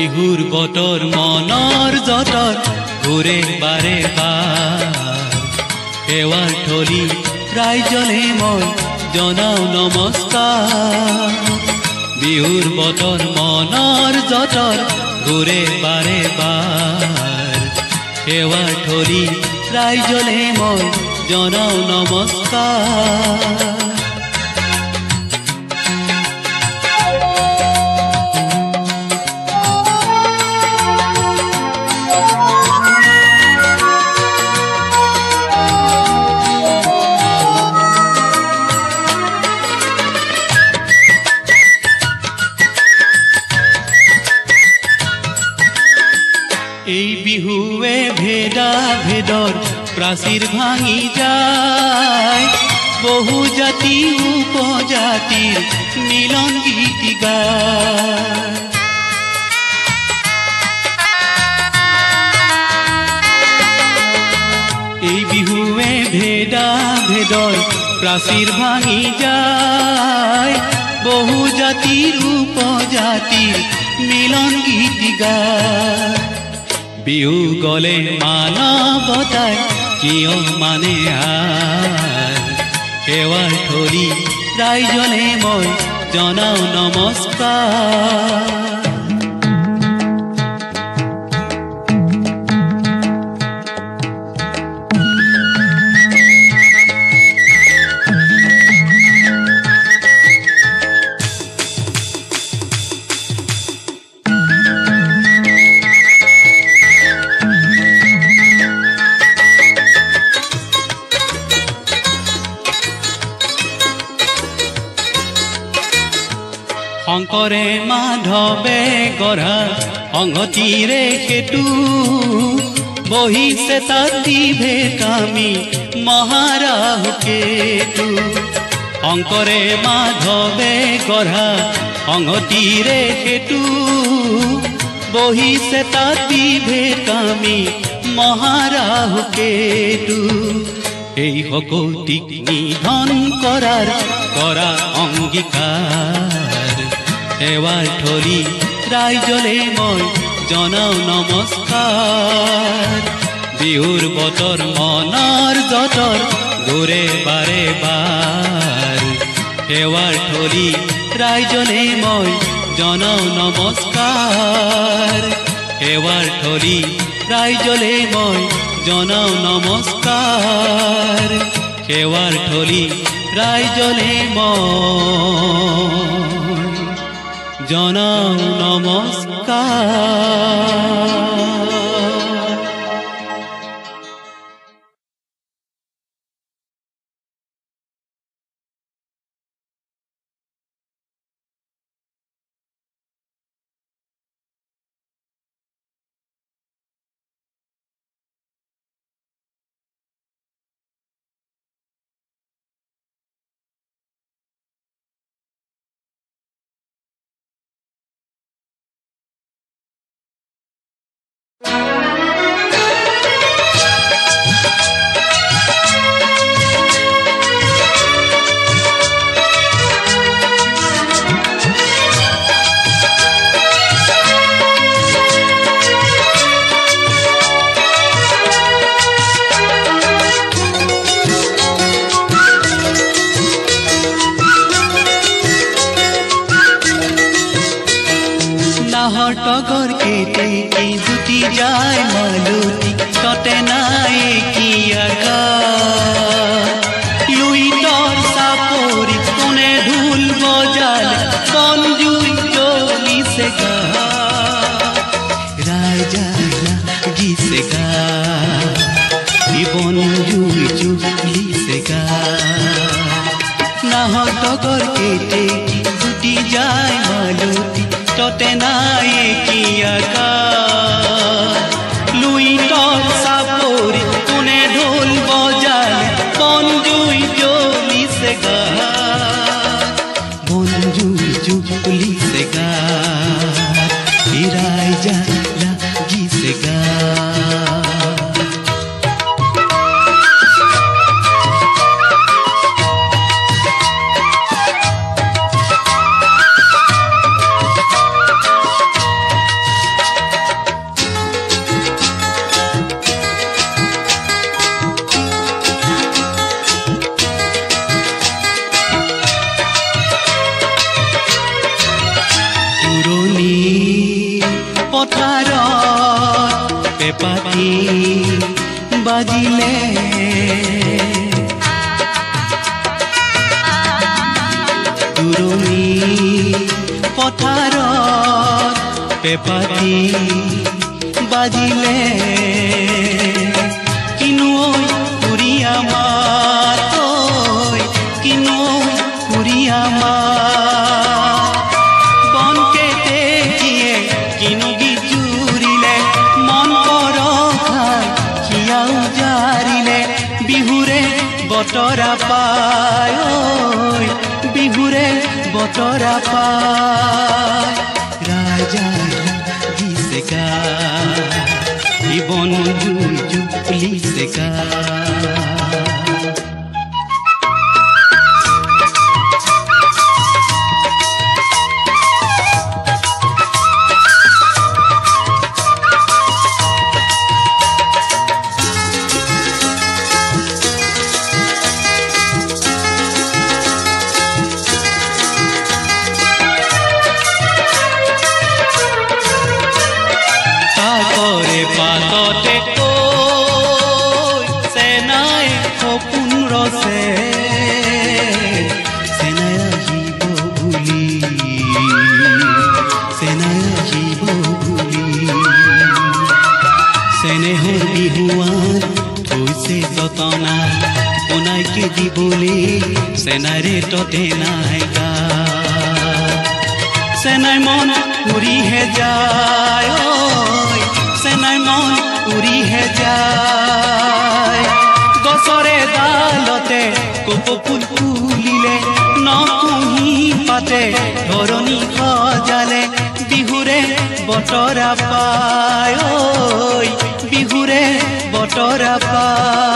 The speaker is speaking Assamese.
বিহুৰ বতৰ মনৰ জতৰ ঘূৰে বাৰে বাৰ সেৱাৰ থলী ৰাইজলে মই জনাও নমস্কাৰ বিহুৰ বতৰ মনৰ জতৰ ঘূৰে বাৰে বাৰ সেৱাৰ থলী ৰাইজলে মই জনাও নমস্কাৰ এই বিহুৱে ভেদা ভেদৰ প্ৰাচীৰ ভাঙি যায় বহু জাতি উপজাতিৰ মিলন গীত গায় এই বিহুৱে ভেদা ভেদৰ প্ৰাচীৰ ভাঙি যায় বহু জাতিৰ উপজাতিৰ মিলন গীত গায় বিহু গলে মানৱতাই কিয় মানে সেৱাৰ থলী ৰাইজলে মই জনাও নমস্কাৰ শংকৰে মাধৱে গঢ়া সংহতিৰে সেতু বহিছে তাত বিভেকামী মহাৰাহুকেতু শংকৰে মাধৱে গঢ়া সংহতিৰে সেতু বহিছে তাত বিভেকামী মহাৰাহুকেতু এই শকতিক নিধন কৰাৰ কৰা অংগীকাৰ সেৱাৰ থলী ৰাইজলে মই জনাও নমস্কাৰ বিহুৰ বতৰ মনৰ জতৰ ঘূৰে বাৰে বাৰ সেৱাৰ থলী ৰাইজলে মই জনাও নমস্কাৰ সেৱাৰ থলী ৰাইজলে মই জনাও নমস্কাৰ সেৱাৰ থলী ৰাইজলে মই জনাও নমস্কাৰ টগর কেটে কি জুটি যায় মালতী ততে নাই কি আগা লুইটর সাপরি কোনে ঢুল বজালে বনজুই জ্বলিছে গা রাজা লাগিছে গা বনজুই জ্বলিছে গা নাহ টগর কেটে কি জুটি যায় মালতী ততে নাই কি আগা লুইটর সাপরি কোনে ঢোল বজালে বনজুই জ্বলিছে গা বনজুই জ্বলিছে গা রাজা লাগিছে গা তুৰণি বাজিলে তুৰণি পথাৰত পেপাতি বাজিলে কিনো কুৰিয়া মাত কিনো কুৰিয়া মাত বনকে দেখিয়ে কিনো গীত জুৰিলে মন পৰখাই হিয়াও জাৰিলে বিহুৰে বতৰা পায় বিহুৰে বতৰা পায় ৰাজা দিছে গা বনজুই জুলিছে গা পাততে সেনাই সপোন ৰচে সেনাই আহিব বুলি সেনাই আহিব বুলি চেনেহৰ বিহুৱান থৈছে যতনা বনাইকে দিবলৈ সেনাৰে ততে নাই গা সেনাই মন উৰিহে যায় সেনাই মন উৰিহে যায় গছৰে ডালতে কপৌফুল ফুলিলে নকুহি পাতে ধৰণী সজালে বিহুৰে বতৰা পায় বিহুৰে বতৰা পায়